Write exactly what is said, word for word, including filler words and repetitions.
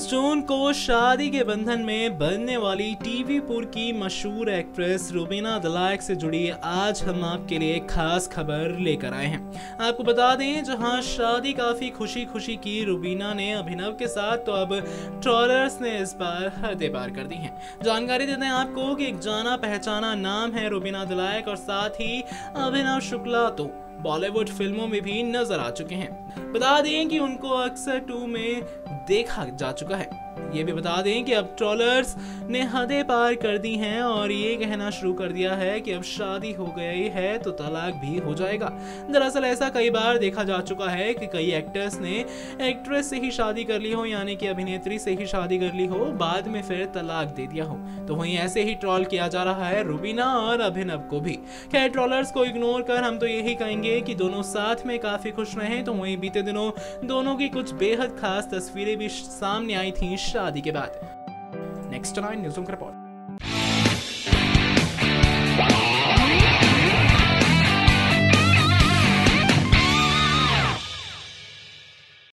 उन्नीस जून को शादी के बंधन में बंधने वाली टीवीपुर की मशहूर एक्ट्रेस रुबीना दलाइक से जुड़ी आज हम आपके लिए खास खबर लेकर आए हैं। आपको बता दें, जहां शादी काफी खुशी खुशी की रुबीना ने अभिनव के साथ, तो अब ट्रोलर्स ने इस बार हदें पार कर दी हैं। जानकारी देते हैं आपको कि एक जाना पहचाना नाम है रुबीना दलाइक, और साथ ही अभिनव शुक्ला तो बॉलीवुड फिल्मों में भी नजर आ चुके हैं। बता दें कि उनको अक्सर टू में देखा जा चुका है। ये भी बता दें कि अब ट्रोलर्स ने हदें पार कर दी हैं और ये कहना शुरू कर दिया है कि अब शादी हो गई है तो तलाक भी हो जाएगा। दरअसल ऐसा कई बार देखा जा चुका है कि कई एक्टर्स ने एक्ट्रेस से ही शादी कर ली हो, यानी कि अभिनेत्री से ही शादी कर ली हो, बाद में फिर तलाक दे दिया हो। तो वहीं ऐसे ही ट्रोल किया जा रहा है रुबीना और अभिनव को भी। खैर, ट्रोलर्स को इग्नोर कर हम तो यही कहेंगे कि दोनों साथ में काफी खुश रहे। तो वहीं बीते दिनों दोनों की कुछ बेहद खास तस्वीरें भी सामने आई थी शादी के बाद। Next nine news report.